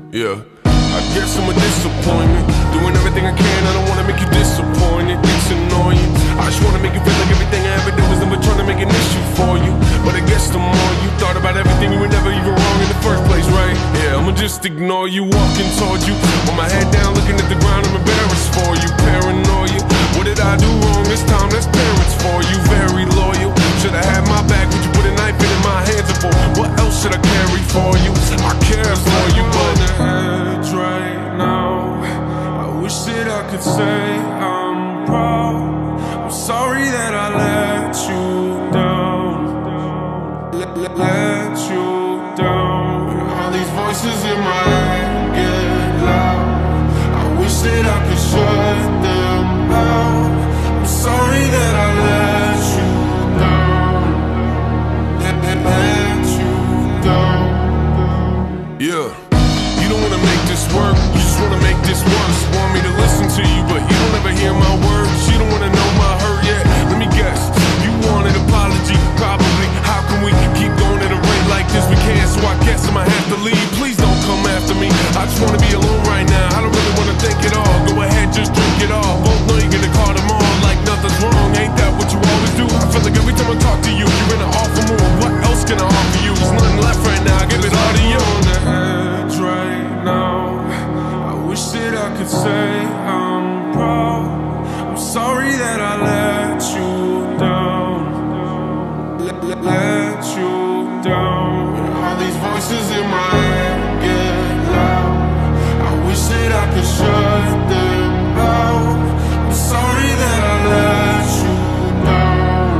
Yeah, I guess I'm a disappointment. Doing everything I can, I don't wanna make you disappointed. It's annoying. I just wanna make you feel like everything I ever did was never trying to make an issue for you. But I guess the more you thought about everything, you were never even wrong in the first place, right? Yeah, I'ma just ignore you, walking towards you, with my head down, looking at the ground. I'm embarrassed for you, paranoia. What did I do wrong this time? That's parents for you, very loyal. Should've had my back, would you put a knife in my hands for? What else should I carry for you? I care for you, but the edge right now. I wish that I could say I'm proud. I'm sorry that I let you down. Let you down. All these voices in my head get loud. I wish that I could shut them out. I'm sorry that I let you down. Let you down. Yeah, you don't wanna make this work, you just wanna make this worse. Want me to listen to you, but you don't ever hear my words. You don't wanna know my hurt yet. Let me guess, you want an apology, probably. How can we keep going at a rate like this? We can't, so I guess I'ma have to leave. Please don't come after me, I just wanna be alone right now. I don't really wanna think at all. Go ahead, just drink it all. Both know you're gonna call them all like nothing's wrong. Ain't that what you always do? I feel like every time I talk to you, you're in an awful mood. What else can I offer you? There's nothing left right now, I give it all to you. On the edge right now, I wish that I could say I'm proud. I'm sorry that I let you down. Let you down. All these voices in my head get loud. I wish that I could shut them out. I'm sorry that I let you down.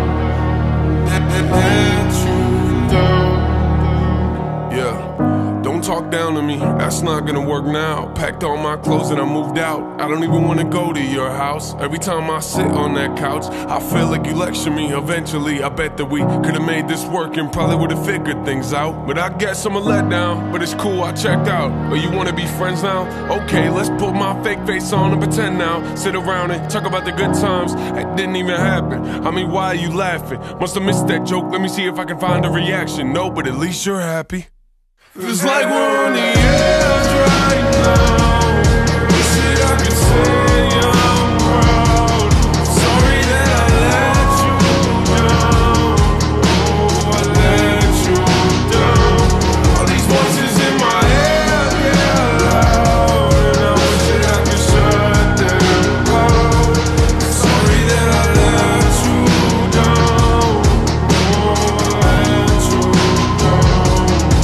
Let you down. Yeah, don't talk down to me, that's not gonna work now. Packed all my clothes and I moved out. I don't even wanna go to your house. Every time I sit on that couch, I feel like you lecture me. Eventually, I bet that we could've made this work and probably would've figured things out. But I guess I'm a letdown, but it's cool, I checked out. Oh, you wanna be friends now? Okay, let's put my fake face on and pretend now. Sit around and talk about the good times that didn't even happen. I mean, why are you laughing? Must've missed that joke, let me see if I can find a reaction. No, but at least you're happy. Feels like we're on the edge right now. Wish that I could say I'm proud. Sorry that I let you down. Oh, I let you down. All these voices in my head get loud, and I wish that I could shut them out. Sorry that I let you down. Oh, I let you down.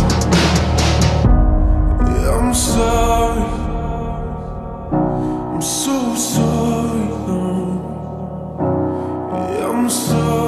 I'm sorry, I'm so sorry, no. Yeah, I'm sorry.